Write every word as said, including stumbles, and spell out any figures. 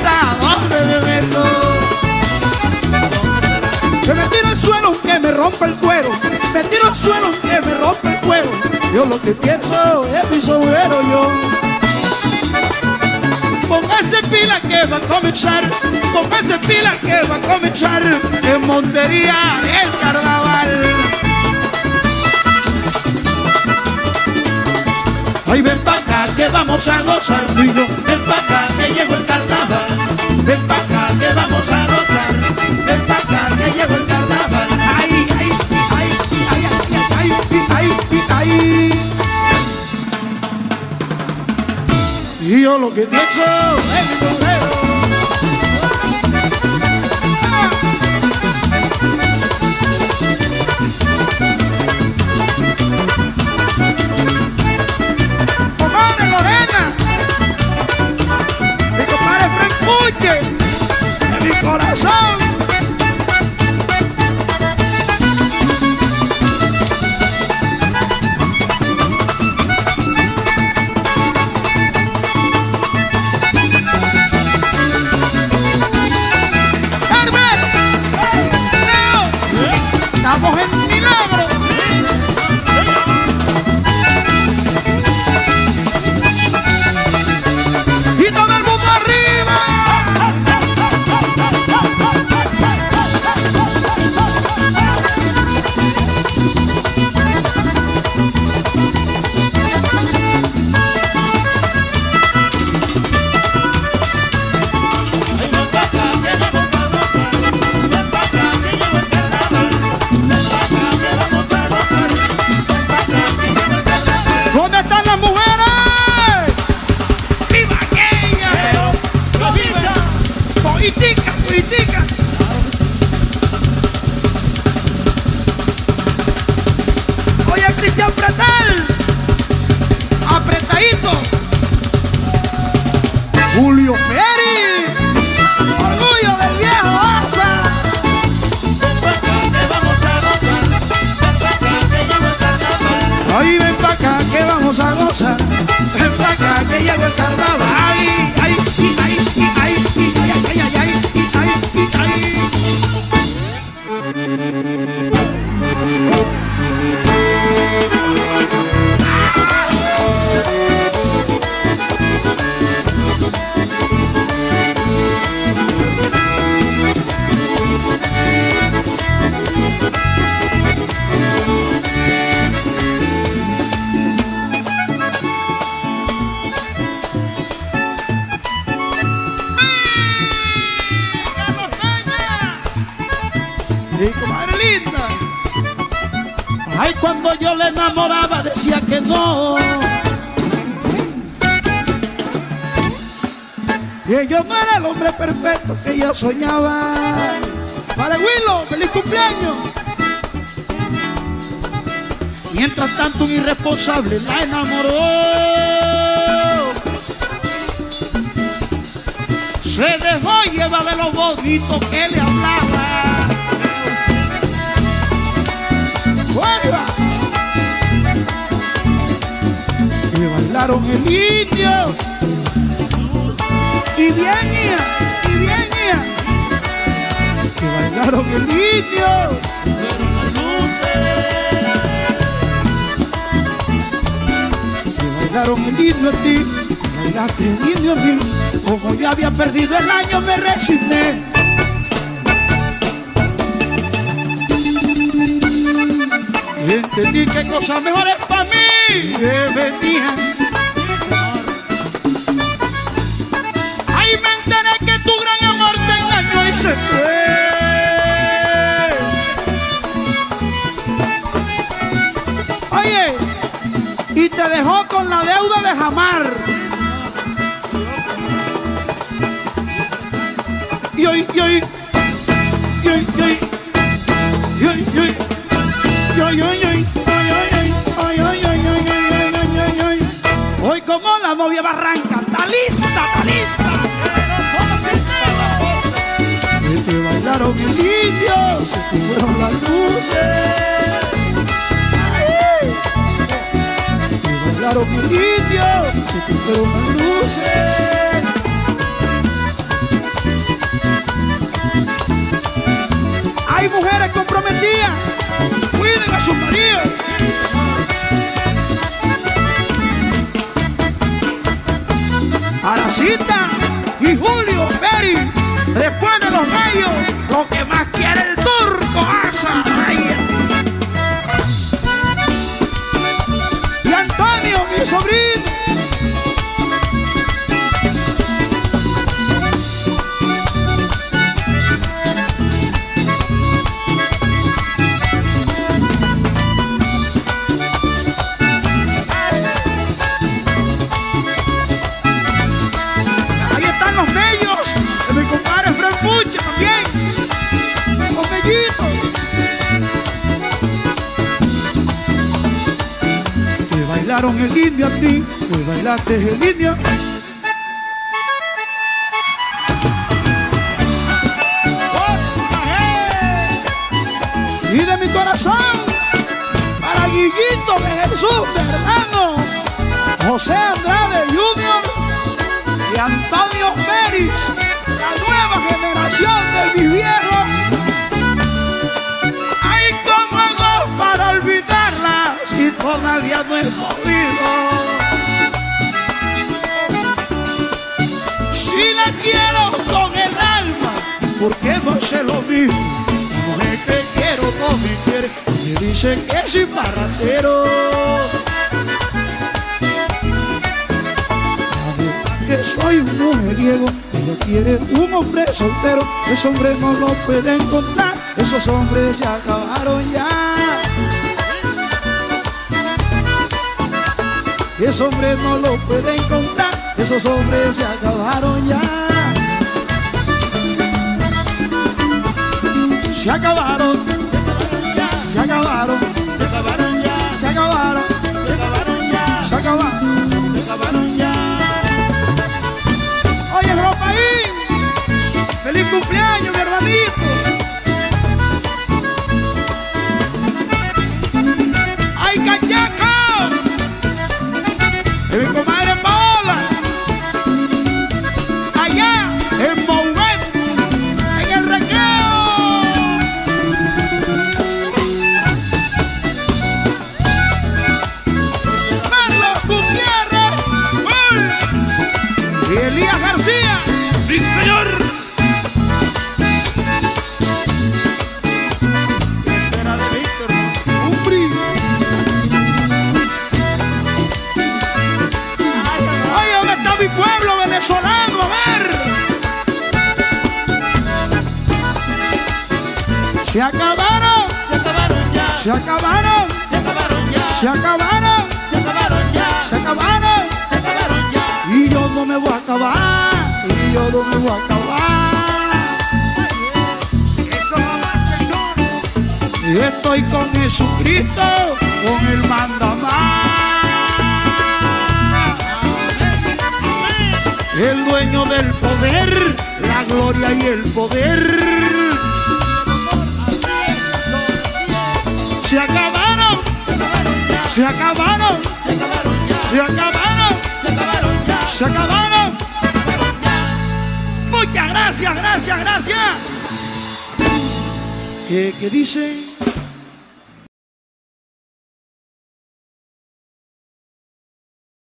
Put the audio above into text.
importa dónde me meto. Que me tiro al suelo que me rompa el cuero, me tiro al suelo que me rompa el cuero. Yo lo que pienso es mi sombrero yo. Póngase pila que va a comenzar, póngase pila que va a comenzar en Montería el carnaval. Ay, ven pa' acá que vamos a gozar tú y yo, ven pa' acá que llegó el carnaval, ven pa' acá que vamos a gozar, ven pa' acá que llegó el carnaval. Ay, ay, ay, ay, ay, ay, ay, ay. Y yo lo que pienso es mi sombrero. Comadre Lorena, mi compadre Frank Puche, de mi corazón. Estamos en milagro. Y todo el mundo arriba. ¿Dónde están las mujeres? ¡Viva aquella! ¡Viva! ¡Politica, politica! Oye, Cristian Pretel, apretadito. Julio Ferry, orgullo del viejo Barça. Ay, ven pa' acá que vamos a gozar, ven pa' acá que llegó el carnaval. Ay, ay, ay, ay, ay, ay, ay, ay, ay, ay, ay, ay. Sí, comadre linda. Ay, cuando yo le enamoraba decía que no. Y yo no era el hombre perfecto que yo soñaba. Vale, Willow, feliz cumpleaños. Mientras tanto un irresponsable la enamoró. Se dejó llevar de lo bonito que le hablaba. Y bailaron el indio. Y bien, ia, y bien, ia. Y bailaron el indio. Y bailaron el indio a ti. Bailaste el indio a mí. Como yo había perdido el año me resigné. Y entendí que cosas mejores para mí que venían. Ahí me enteré que tu gran amor te engañó y se fue. Oye, y te dejó con la deuda de jamar. Y hoy, y hoy, y hoy, y hoy, y hoy, y hoy. Ay, ay, ay, ay, ay, ay, ay, ay, ay. Hoy como la novia Barranca, está lista, está lista. Que te bailaron el indio, se te fueron las luces. Ay, te bailaron el indio, se te fueron las luces. bendiga. Cuiden a sus maridos. Aracita y Julio Peri, después de los gallos, lo que más quiere el turco Asa. Y Antonio, mi sobrino. Bailaron el indio a ti, tú bailaste el indio. Y de mi corazón, para Guillito de Jesús, de hermano, José Andrade junior y Antonio Pérez, la nueva generación de mis viejos. Ay, cómo hago para olvidarla si todavía no he podido. Si la quiero con el alma, ¿por qué no sé lo mismo? La mujer que quiero no me quiere, me dice que soy parrandero. Que soy un mujeriego, ella quiere un hombre soltero. Ese hombre no lo puede encontrar, esos hombres se acabaron ya. Ese hombre no lo puede encontrar, esos hombres se acabaron ya. Se acabaron, se acabaron, se acabaron ya, se acabaron, se acabaron ya, se acabaron, se acabaron ya. Oye, Ropaín, feliz cumpleaños, mi hermanito. ¡Ay, cachaca! De mi comadre Paola, allá en Mouvet, en el recreo. Carlos Gutiérrez, uy, y Elías García. ¡Sí, señor! Esa era de Víctor. Un brillo. Mi pueblo venezolano, a ver. Se acabaron, Se acabaron ya, se acabaron, se acabaron ya, se acabaron, se acabaron ya, se acabaron. se acabaron ya. Y yo no me voy a acabar, y yo no me voy a acabar. Eso jamás, señor. Y estoy con Jesucristo, con el mandamás. El dueño del poder, la gloria y el poder. Se acabaron, se acabaron, Se acabaron ya, se acabaron, se acabaron ya, se acabaron. se acabaron ya. Muchas gracias, gracias, gracias. ¿Qué, qué dice?